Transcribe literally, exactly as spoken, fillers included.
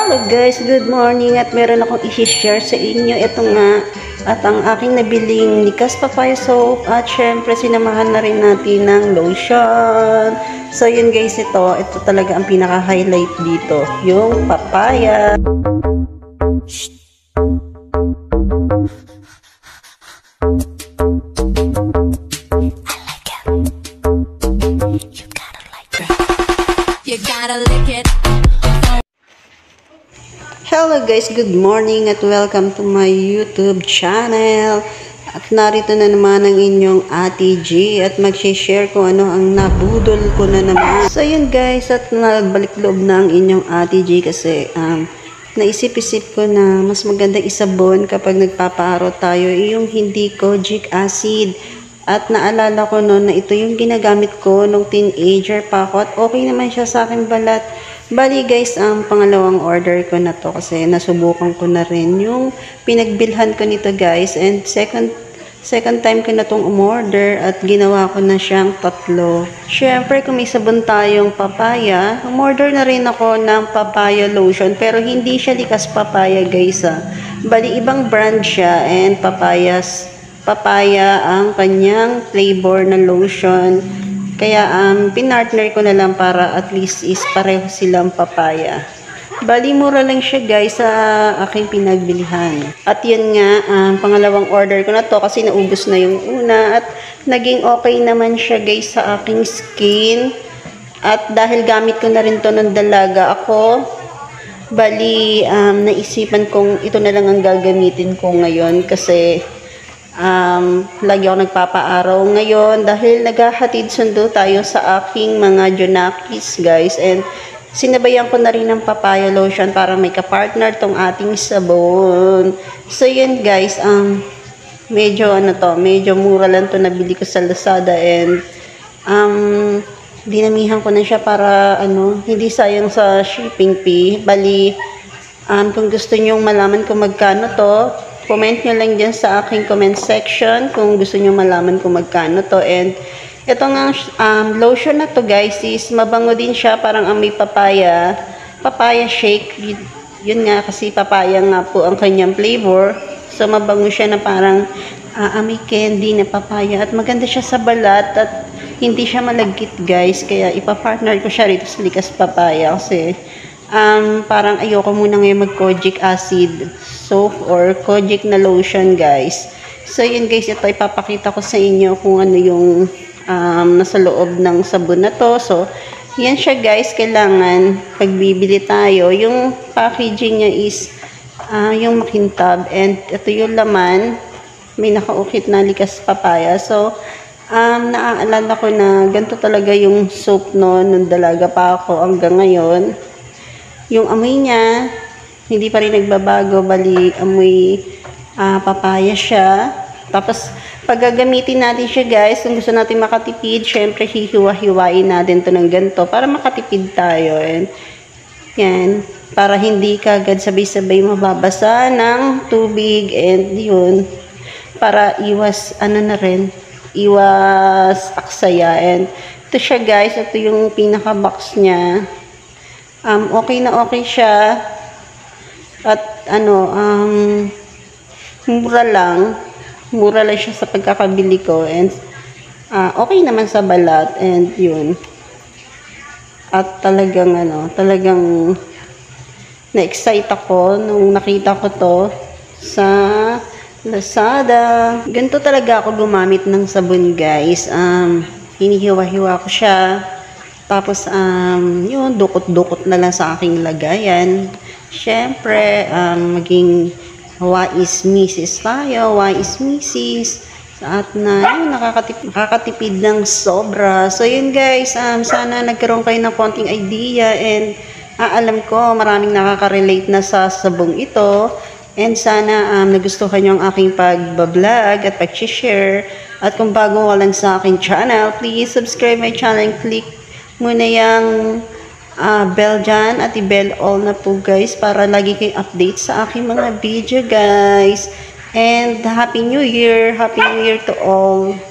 Hello guys, good morning at meron akong i-share sa inyo. Ito nga at ang aking nabiling likas papaya soap at syempre sinamahan na rin natin ng lotion. So yun guys, ito, ito talaga ang pinaka-highlight dito, yung papaya. Shh. Hello guys, good morning at welcome to my YouTube channel. At narito na naman ang inyong Ate G at mag-share kung ano ang nabudol ko na naman. So yun guys, at nagbalik loob na ang inyong Ate G kasi um, naisip-isip ko na mas magandang isabon kapag nagpapaaro tayo yung hindi kojic acid. At naalala ko noon na ito yung ginagamit ko nung teenager pa ako at okay naman siya sa aking balat. Bali guys, ang pangalawang order ko na to kasi nasubukan ko na rin yung pinagbilhan ko nito guys, and second second time ko na tong umorder at ginawa ko na siyang tatlo. Syempre kung may sabon tayong papaya, umorder na rin ako ng papaya lotion pero hindi siya likas papaya guys ah. Bali ibang brand siya and papayas papaya ang kanyang flavor na lotion. Kaya um, pinartner ko na lang para at least is pareho silang papaya. Bali mura lang siya guys sa aking pinagbilihan. At yun nga, um, pangalawang order ko na to kasi naubos na yung una. At naging okay naman siya guys sa aking skin. At dahil gamit ko na rin to ng dalaga ako, bali um, naisipan kong ito na lang ang gagamitin ko ngayon kasi Um, lagi ako nagpapaaraw ngayon dahil naghahatid sundo tayo sa aking mga Jonakis guys, and sinabayan ko na rin ng papaya lotion para may kapartner tong ating sabon. So yun guys, um, medyo ano to, medyo mura lang to, nabili ko sa Lazada and um, dinamihan ko na siya para ano, hindi sayang sa shipping fee. Bali, um, kung gusto nyong malaman kung magkano to, comment nyo lang dyan sa aking comment section kung gusto nyo malaman kung magkano to. And ito nga um, lotion na to guys is mabango din siya, parang amoy papaya, papaya shake. Yun, yun nga kasi papaya nga po ang kanyang flavor. So mabango siya na parang uh, amoy candy na papaya at maganda siya sa balat at hindi siya malagkit guys. Kaya ipapartner ko siya rito sa likas papaya kasi um, parang ayoko muna ngayon mag kojic acid soap or kojic na lotion guys. So yun guys, ito ipapakita ko sa inyo kung ano yung um, nasa loob ng sabon na to. So yan siya guys, kailangan pag bibili tayo, yung packaging niya is uh, yung makintab, and ito yung laman, may nakaukit na likas papaya. So um, naaalala ko na ganito talaga yung soap noon nung dalaga pa ako hanggang ngayon. Yung amoy niya hindi pa rin nagbabago, bali amoy uh, papaya siya. Tapos pag gagamitin natin siya guys, kung gusto natin makatipid, syempre hihiwa-hiwain natin to ng ganito para makatipid tayo. And yan, para hindi kagad sabay-sabay mababasa ng tubig, and yun, para iwas ano na rin, iwas aksaya. And ito siya guys, ito yung pinaka-box niya. Um, okay na okay siya. At ano, um, mura lang. Mura lang siya sa pagkakabili ko. And uh, okay naman sa balat. And yun. At talagang ano, talagang na-excite ako nung nakita ko to sa Lazada. Ganito talaga ako gumamit ng sabon guys. Um, hinihiwa-hiwa ko siya. Tapos, um, yun, dukot-dukot na lang sa aking lagayan. Siyempre, um, maging wais misis tayo, wais misis. At na, yun, nakakatipid, nakakatipid ng sobra. So, yun guys, um, sana nagkaroon kayo ng konting idea. And, ah, alam ko, maraming nakaka-relate na sa sabong ito. And sana um, nagustuhan nyo ang aking pag-vlog at pag-share. At kung bago ka lang sa aking channel, please subscribe my channel and click muna yung uh, bell dyan at i-bell all na po guys para lagi kayong update sa aking mga video guys. And Happy New Year! Happy New Year to all!